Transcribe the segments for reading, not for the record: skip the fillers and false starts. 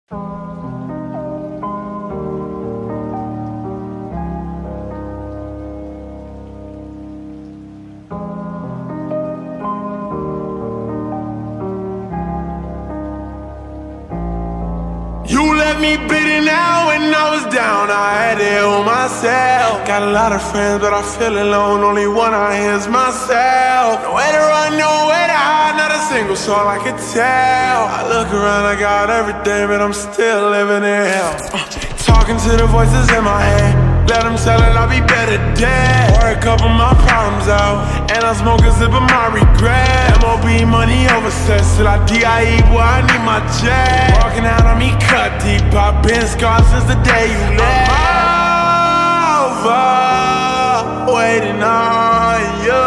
You left me bleeding out when I was down, I had to heal myself. Got a lot of friends, but I feel alone, only one I hear is myself. Nowhere to run, nowhere to hide, not a single soul I could tell. I look around, I got everything, but I'm still living in hell. Talking to the voices in my head, let them tell it I'll be better dead. Pour a couple of my problems out, and I smoke a sip of my regret. MOB money over sex, till I DIE, boy, I need my jet. Walking out on me cut deep, I've been scarred since the day you left. I'm over, waiting on you.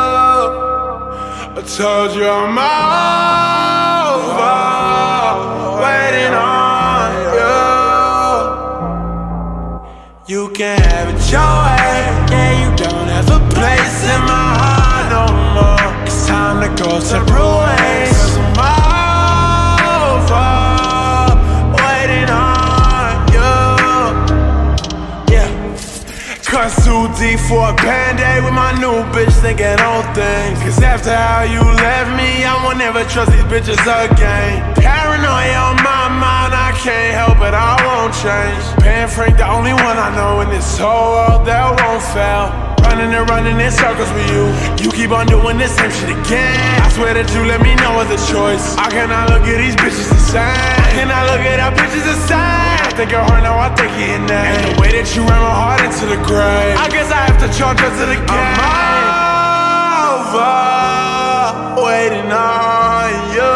I told you I'm over, waiting on you. You can have it your way, yeah, you don't have a place in my heart no more. It's time to go separate ways, 'cause I'm over, waiting on you. Yeah, cut too deep for a band-aid with my new bitch thinking old things. 'Cause after how you left me, I won't ever trust these bitches again. Paranoia on my mind, I can't help it, I won't change. Pan Frank, the only one I know in this whole world that won't fail. Running and running in circles with you, you keep on doing the same shit again. I swear that you let me know other choice. I cannot look at these bitches the same. I cannot look at our bitches the same. I think of her now, I think of your name. And the way that you ran my heart into the grave, I guess I have to charge us to the game. I'm over, waiting on you.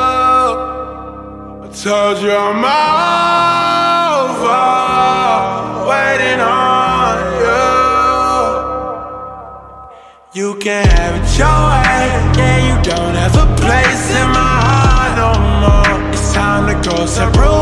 I told you I'm over, waiting on you. You can have it your way, yeah, you don't have a place in my heart no more. It's time to go separate